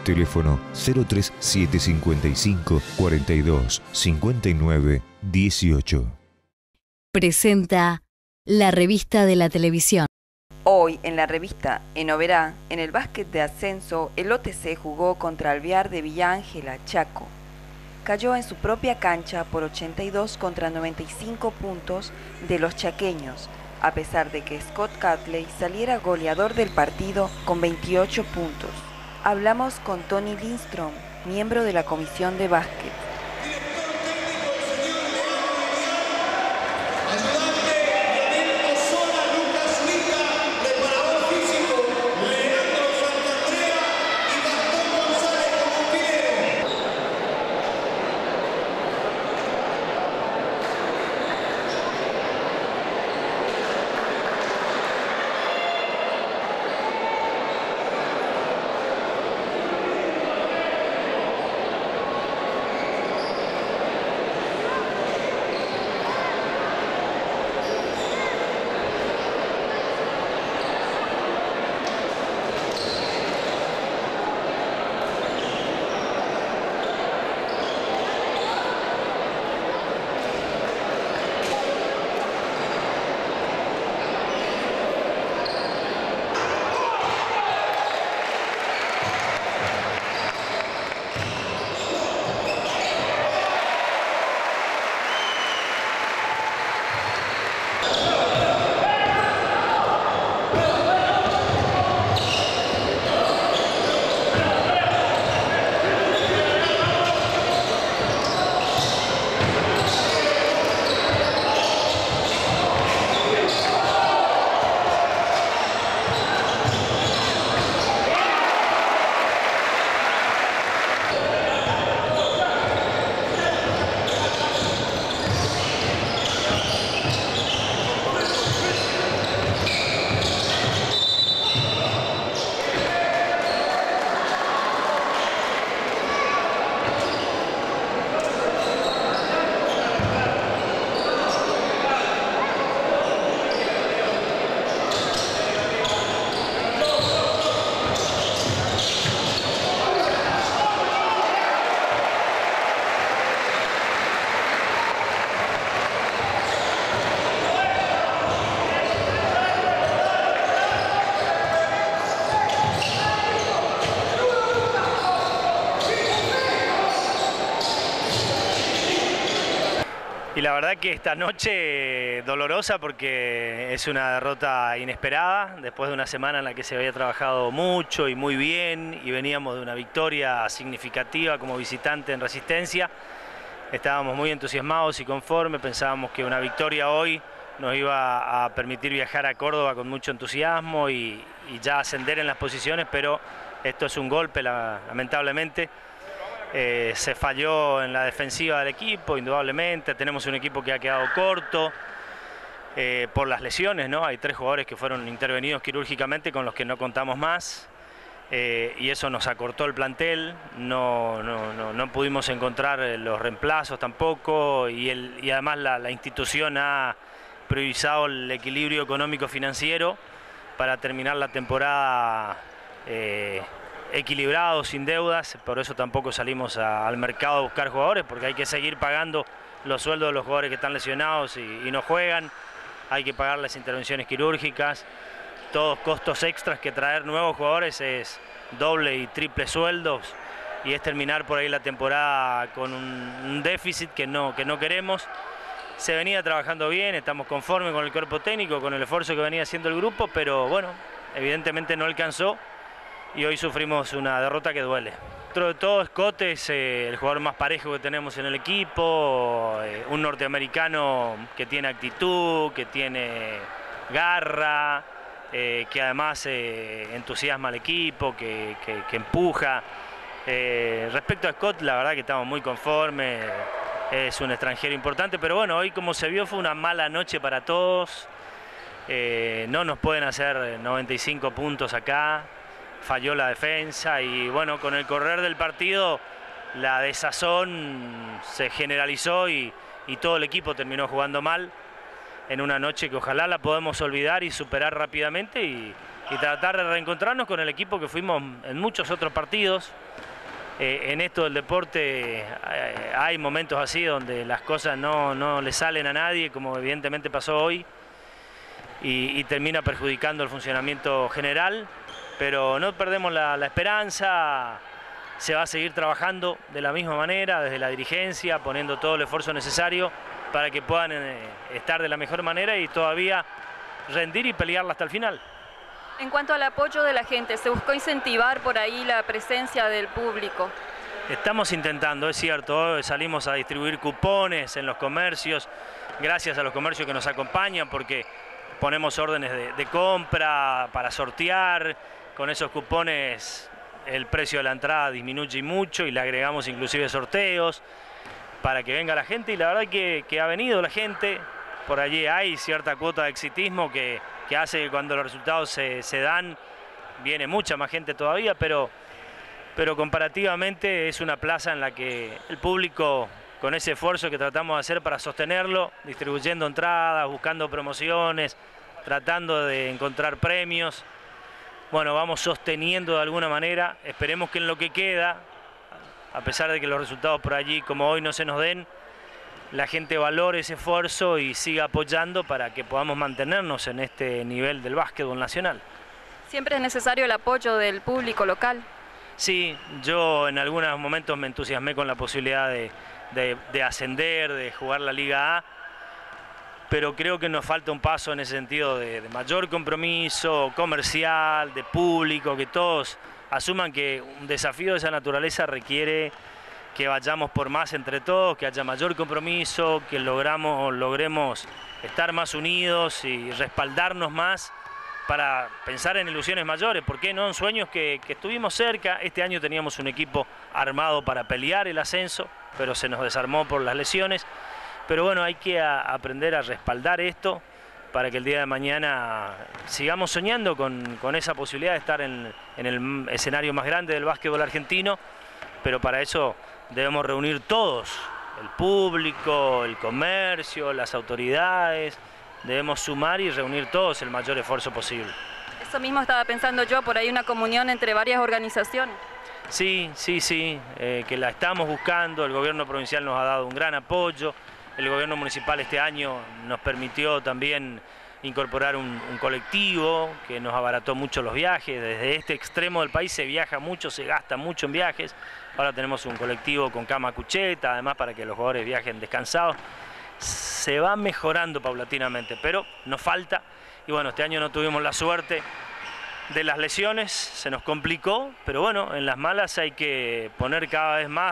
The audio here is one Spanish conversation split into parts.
Teléfono 03755 42 59 18. Presenta la revista de la televisión. Hoy en la revista En Oberá, en el básquet de ascenso, el OTC jugó contra Alvear de Villa Ángela, Chaco. Cayó en su propia cancha por 82 contra 95 puntos de los chaqueños, a pesar de que Scott Catley saliera goleador del partido con 28 puntos. Hablamos con Tony Lindstrom, miembro de la comisión de básquet. Y la verdad que esta noche dolorosa porque es una derrota inesperada, después de una semana en la que se había trabajado mucho y muy bien y veníamos de una victoria significativa como visitante en Resistencia. Estábamos muy entusiasmados y conformes, pensábamos que una victoria hoy nos iba a permitir viajar a Córdoba con mucho entusiasmo y ya ascender en las posiciones, pero esto es un golpe, lamentablemente. Se falló en la defensiva del equipo, indudablemente. Tenemos un equipo que ha quedado corto por las lesiones, ¿no? Hay 3 jugadores que fueron intervenidos quirúrgicamente con los que no contamos más. Y eso nos acortó el plantel, no pudimos encontrar los reemplazos tampoco y además la institución ha priorizado el equilibrio económico-financiero para terminar la temporada equilibrado, sin deudas. Por eso tampoco salimos al mercado a buscar jugadores, porque hay que seguir pagando los sueldos de los jugadores que están lesionados y no juegan, hay que pagar las intervenciones quirúrgicas, todos costos extras que traer nuevos jugadores es doble y triple sueldos y es terminar por ahí la temporada con un déficit que no queremos. Se venía trabajando bien, estamos conformes con el cuerpo técnico, con el esfuerzo que venía haciendo el grupo, pero bueno, evidentemente no alcanzó y hoy sufrimos una derrota que duele. Dentro de todo, Scott es el jugador más parejo que tenemos en el equipo, un norteamericano que tiene actitud, que tiene garra, que además entusiasma al equipo, que empuja. Respecto a Scott, la verdad que estamos muy conformes, es un extranjero importante, pero bueno, hoy como se vio fue una mala noche para todos. No nos pueden hacer 95 puntos acá, falló la defensa y bueno, con el correr del partido la desazón se generalizó y todo el equipo terminó jugando mal en una noche que ojalá la podamos olvidar y superar rápidamente y y tratar de reencontrarnos con el equipo que fuimos en muchos otros partidos. En esto del deporte hay momentos así donde las cosas no le salen a nadie, como evidentemente pasó hoy, y termina perjudicando el funcionamiento general, pero no perdemos la esperanza. Se va a seguir trabajando de la misma manera desde la dirigencia, poniendo todo el esfuerzo necesario para que puedan estar de la mejor manera y todavía rendir y pelearla hasta el final. En cuanto al apoyo de la gente, ¿se buscó incentivar por ahí la presencia del público? Estamos intentando, es cierto, salimos a distribuir cupones en los comercios, gracias a los comercios que nos acompañan, porque ponemos órdenes de compra para sortear. Con esos cupones el precio de la entrada disminuye mucho y le agregamos inclusive sorteos para que venga la gente, y la verdad que ha venido la gente. Por allí hay cierta cuota de exitismo que hace que cuando los resultados se dan, viene mucha más gente todavía, pero comparativamente es una plaza en la que el público, con ese esfuerzo que tratamos de hacer para sostenerlo, distribuyendo entradas, buscando promociones, tratando de encontrar premios, bueno, vamos sosteniendo de alguna manera. Esperemos que en lo que queda, a pesar de que los resultados por allí como hoy no se nos den, la gente valore ese esfuerzo y siga apoyando para que podamos mantenernos en este nivel del básquetbol nacional. ¿Siempre es necesario el apoyo del público local? Sí, yo en algunos momentos me entusiasmé con la posibilidad de ascender, de jugar la Liga A, pero creo que nos falta un paso en ese sentido de mayor compromiso comercial, de público, que todos asuman que un desafío de esa naturaleza requiere que vayamos por más entre todos, que haya mayor compromiso, que logremos estar más unidos y respaldarnos más para pensar en ilusiones mayores. ¿Por qué no en sueños que estuvimos cerca? Este año teníamos un equipo armado para pelear el ascenso, pero se nos desarmó por las lesiones. Pero bueno, hay que aprender a respaldar esto para que el día de mañana sigamos soñando con esa posibilidad de estar en el escenario más grande del básquetbol argentino, pero para eso debemos reunir todos, el público, el comercio, las autoridades, debemos sumar y reunir todos el mayor esfuerzo posible. Eso mismo estaba pensando yo, por ahí una comunión entre varias organizaciones. Sí, que la estamos buscando. El gobierno provincial nos ha dado un gran apoyo, el gobierno municipal este año nos permitió también incorporar un colectivo que nos abarató mucho los viajes. Desde este extremo del país se viaja mucho, se gasta mucho en viajes. Ahora tenemos un colectivo con cama cucheta, además para que los jugadores viajen descansados. Se va mejorando paulatinamente, pero nos falta. Y bueno, este año no tuvimos la suerte de las lesiones, se nos complicó, pero bueno, en las malas hay que poner cada vez más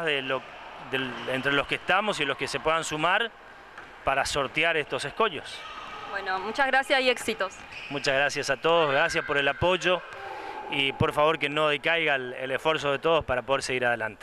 entre los que estamos y los que se puedan sumar para sortear estos escollos. Bueno, muchas gracias y éxitos. Muchas gracias a todos, gracias por el apoyo y por favor que no decaiga el esfuerzo de todos para poder seguir adelante.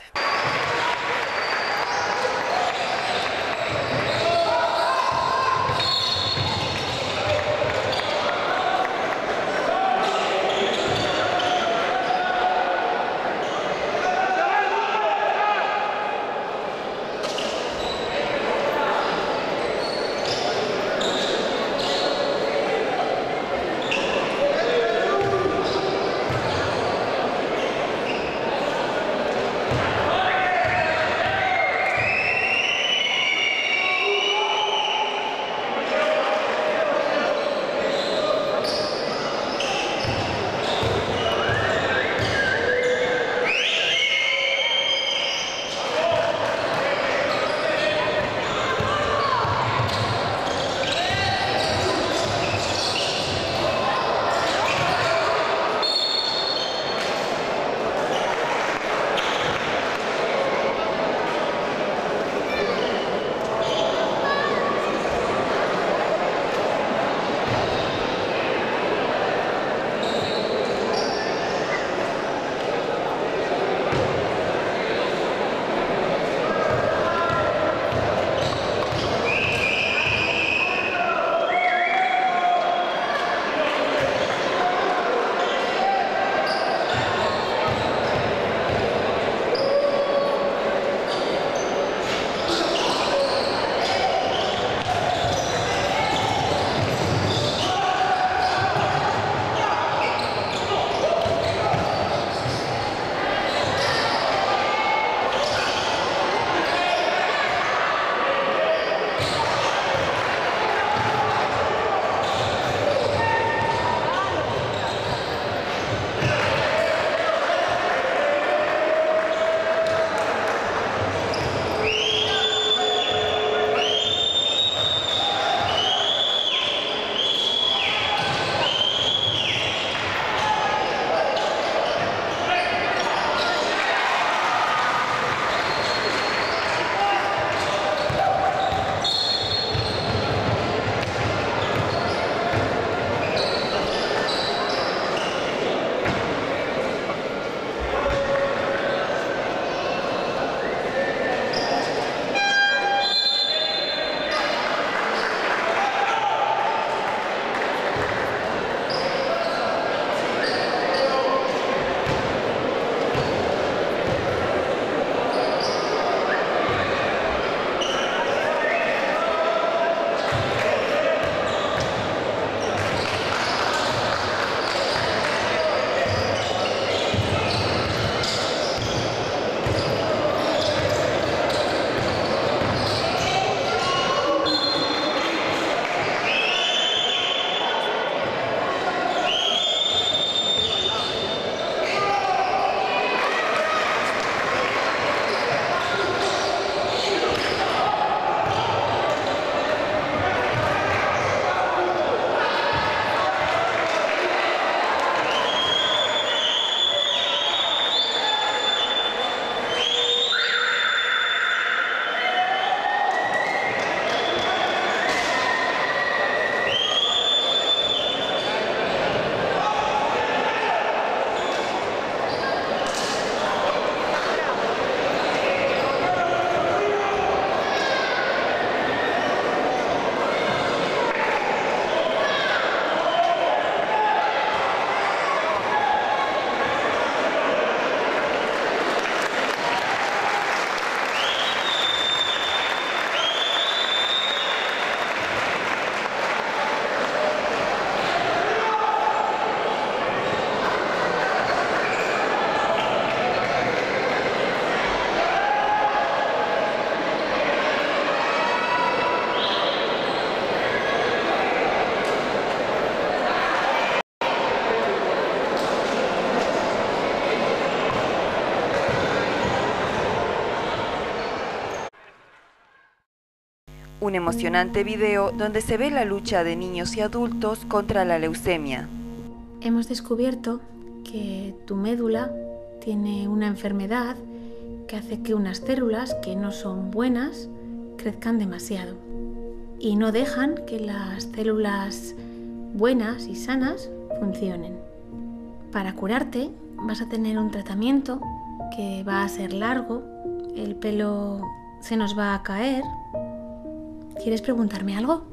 Un emocionante video donde se ve la lucha de niños y adultos contra la leucemia. Hemos descubierto que tu médula tiene una enfermedad que hace que unas células que no son buenas crezcan demasiado y no dejan que las células buenas y sanas funcionen. Para curarte vas a tener un tratamiento que va a ser largo, el pelo se nos va a caer. ¿Quieres preguntarme algo?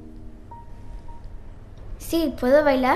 Sí, ¿puedo bailar?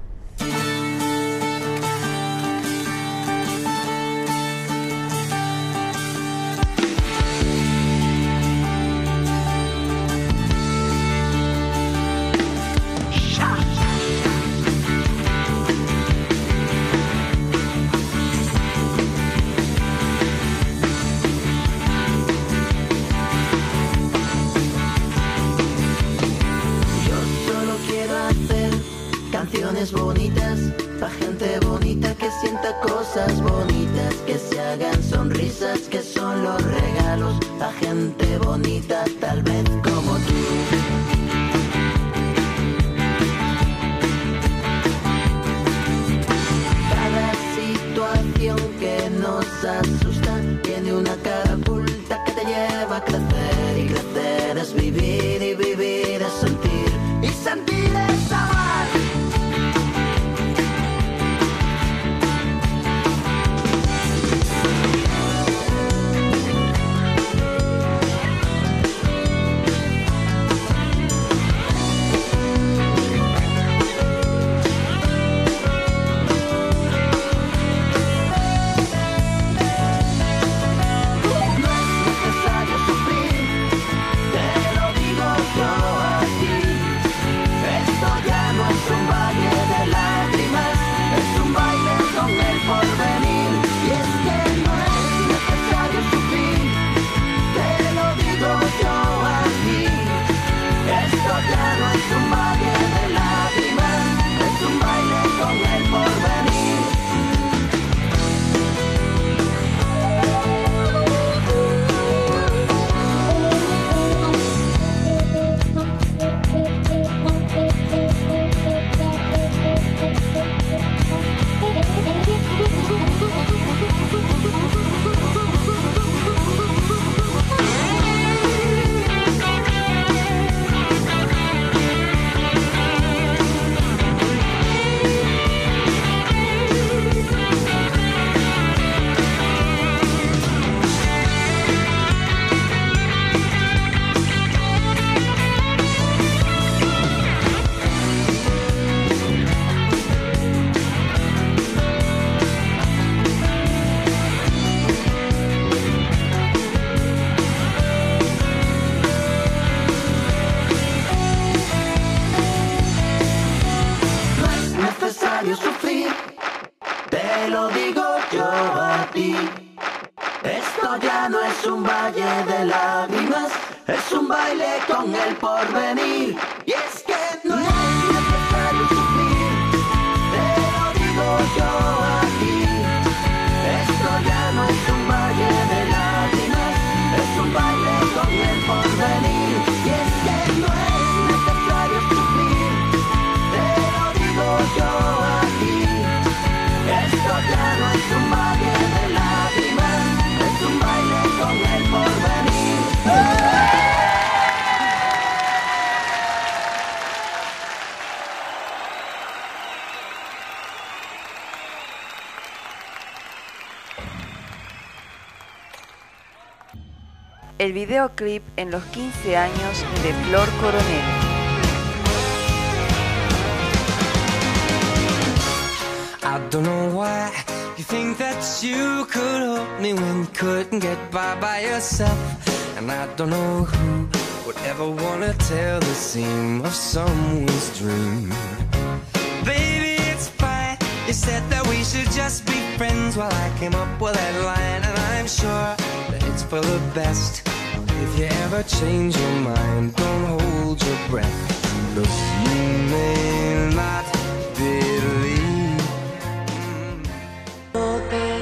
Canciones bonitas, pa' gente bonita que sienta cosas bonitas, que se hagan sonrisas, que son los regalos, pa' gente bonita, tal vez como tú. Cada situación que nos asusta tiene una cara oculta que te lleva a crecer, y crecer es vivir, y vivir es sentir, y sentir es amar. Sufrir, te lo digo yo a ti. Esto ya no es un valle de lágrimas, es un baile con el porvenir. Y es que no es necesario sufrir, te lo digo yo a ti. Esto ya no es un valle de lágrimas, es un baile con el porvenir. Y es que no es necesario sufrir, te lo digo yo a ti. Esto ya no es un valle de lágrimas, es un baile con el porvenir. El videoclip en los 15 años de Flor Coronel. I don't know why you think that you could help me when you couldn't get by yourself. And I don't know who would ever wanna tell the seam of someone's dream. Baby, it's fine. You said that we should just be friends. Well, I came up with that line, and I'm sure that it's for the best. If you ever change your mind, don't hold your breath. Look, you may not believe. Te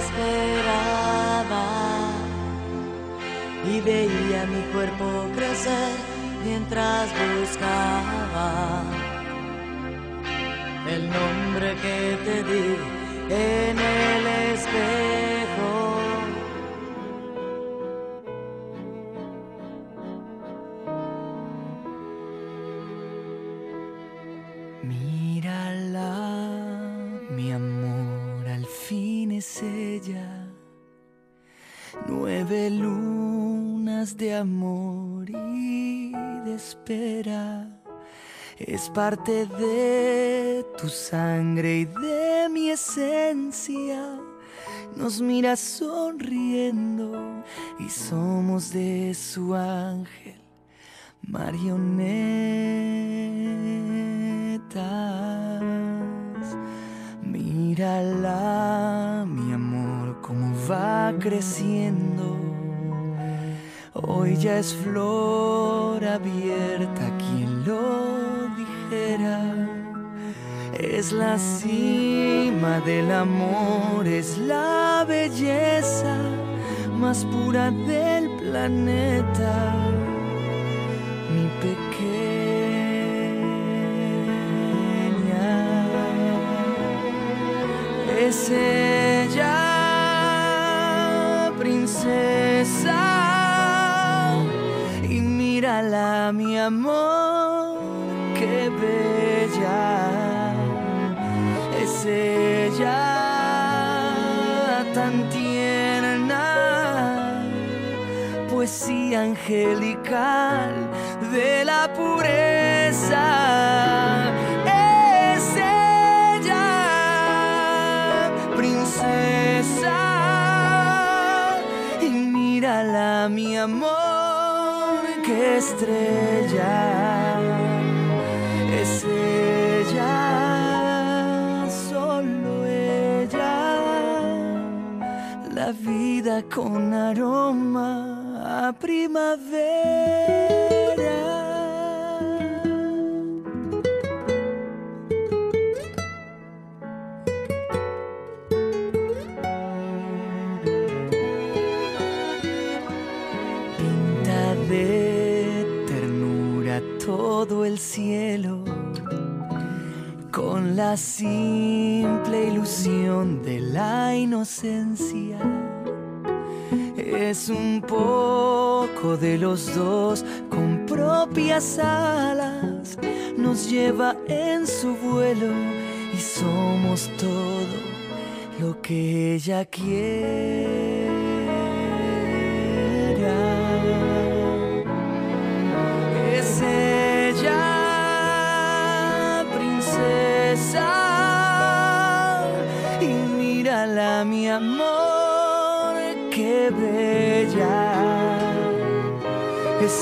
esperaba y veía mi cuerpo crecer mientras buscaba el nombre que te di en el espejo. Mírala, mi amor, al fin es ella. 9 lunas de amor y de espera. Es parte de tu sangre y de mi esencia. Nos mira sonriendo y somos de su ángel marionetas. Mírala, mi amor, cómo va creciendo. Hoy ya es flor abierta, quien lo es la cima del amor, es la belleza más pura del planeta, mi pequeña. Es ella, princesa, y mírala, mi amor, qué bella es ella, tan tierna, poesía angelical de la pureza. Es ella, princesa, y mírala, mi amor, qué estrella. Es ella, solo ella, la vida con aroma a primavera. Pinta de ternura todo el cielo, con la simple ilusión de la inocencia. Es un poco de los dos con propias alas. Nos lleva en su vuelo y somos todo lo que ella quiera. Es ella, princesa, y mírala, mi amor, qué bella. Es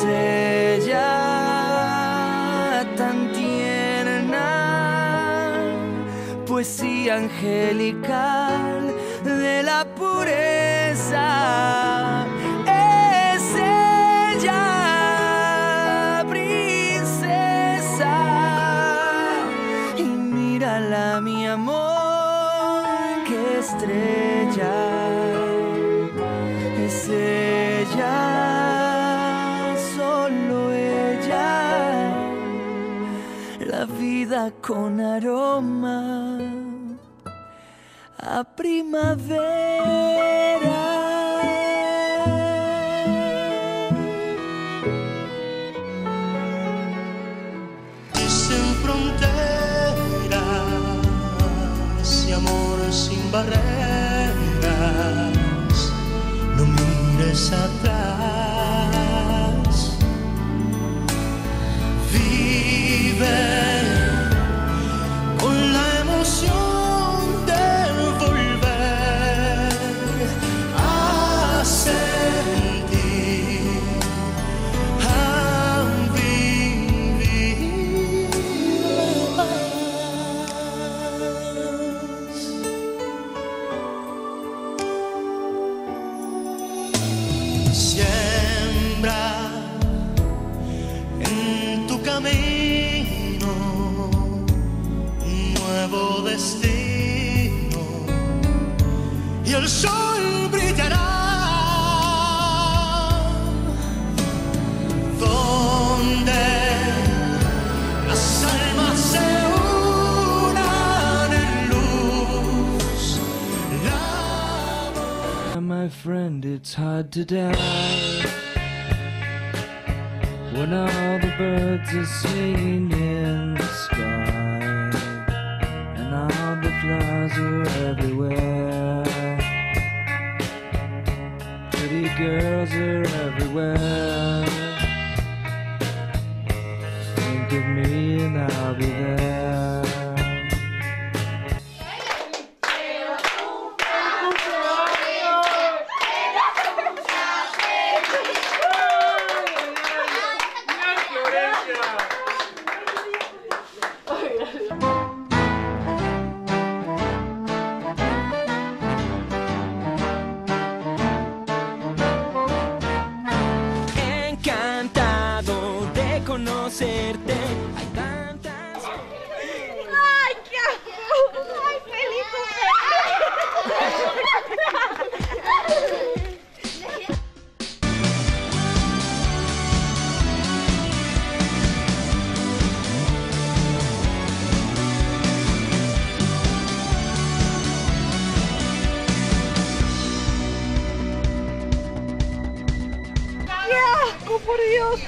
ella, tan tierna, poesía angelical de la pureza. Es ella, princesa, y mírala, mi amor, qué estrella. Es ella, solo ella, la vida con aroma a primavera. Sin fronteras y amor sin barreras, no mires atrás, vive con la emoción de volver a sentir, a vivir más. Siembra en tu camino un nuevo destino y el sol brillará donde my friend, it's hard to die when all the birds are singing in the sky and all the flowers are everywhere. Pretty girls are everywhere. Think of me and I'll be there. Encantado de conocerte. Hay tantas. ¡Ay, qué asco! ¡Ay, feliz ¡Qué asco, por Dios!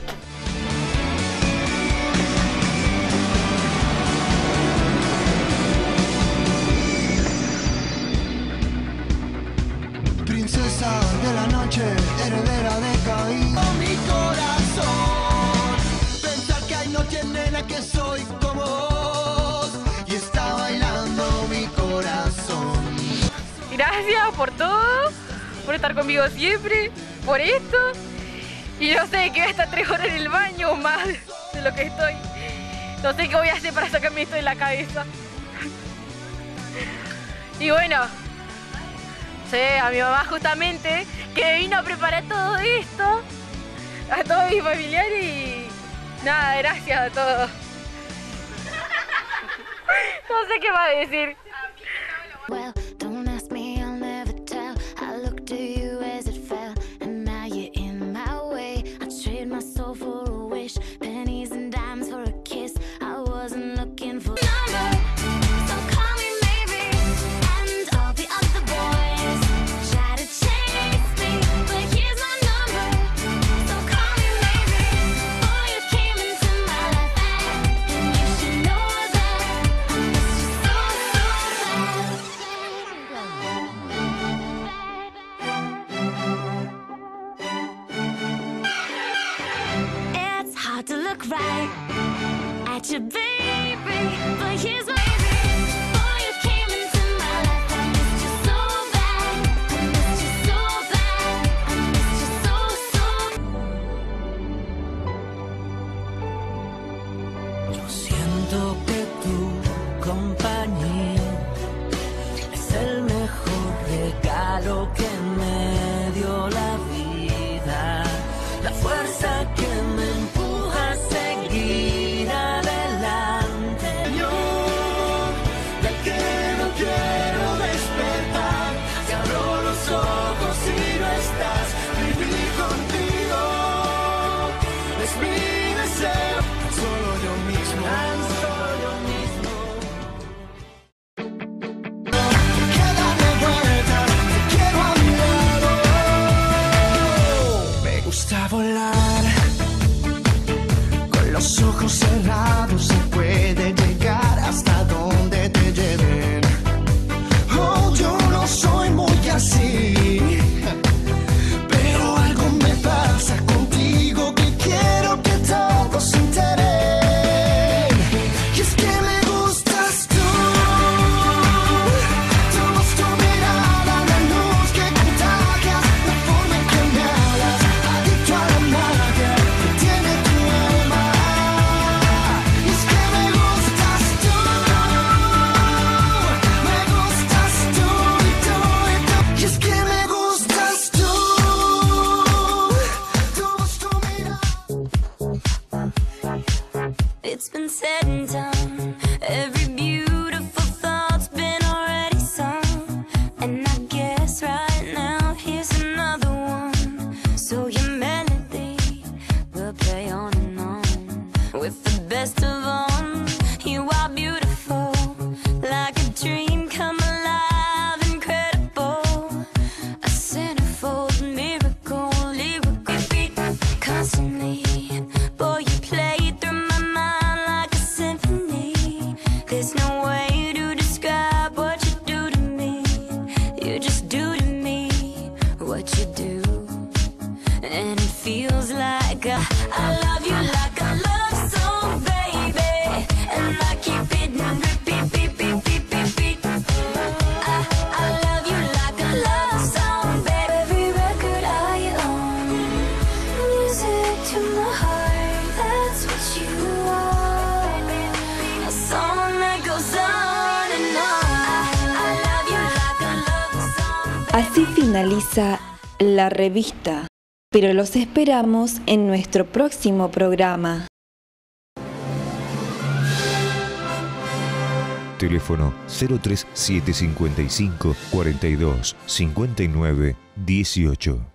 Princesa de la noche, heredera de Caín. Oh, mi corazón, pensar que hay noche, nena, que soy como vos y está bailando mi corazón. Gracias por todo, por estar conmigo siempre, por esto. Y yo sé que voy a estar 3 horas en el baño o más de lo que estoy. No sé qué voy a hacer para sacarme esto de la cabeza. Y bueno, sé a mi mamá justamente que vino a preparar todo esto, a todos mis familiares y nada, gracias a todos. No sé qué va a decir. Well, don't ask me, I'll never tell. I looked to you as it fell, and now you're in my way. I trade my soul for a wish, pennies and dimes for a kiss. I wasn't looking for number, so call me maybe. And all the other boys try to chase me, but here's my number, so call me maybe. Boy, you came into my life, and you should know that I miss you so, it's hard to look right at your baby, but here's my baby. Boy, you came into my life, I missed you so bad. I missed you so bad. I missed you so, so. Yo siento que tu compañía es el mejor regalo que me dio la vida, la fuerza que me empuja a seguir adelante. Yo, del que no quiero despertar, si abro los ojos y no estás, vivir contigo es mi deseo. Solo yo mismo, tan solo yo mismo. Dale vuelta, te quiero a mi lado. Me gusta volar, con los ojos cerrados se puede llegar hasta donde te lleven. Oh, yo no soy muy así, pero algo me pasa contigo que quiero que todos se enteren. Y es que me gustas tú, tu voz, tu mirada, la luz que contagias, la forma en que me hablas, adicto a la magia que tiene tu alma. Y es que me gustas tú y tú y tú. Y es que me gustas tú, tu voz, tu mirada. It's been said and done. Every beautiful thought's been already sung. And I guess right now here's another one. So your melody will play on and on. With the best of all, you are beautiful, like a dream come alive, incredible. A You just do to me what you do, and it feels like I love you like a love song, baby, and I keep it on repeat, beep, beep, beep, beep, beep. I love you like a love song, baby. Every record I own, music to my heart, that's what you are. A song that goes on and on. I love you like a love song. Así finaliza la revista, pero los esperamos en nuestro próximo programa. Teléfono 03755 42 59 18.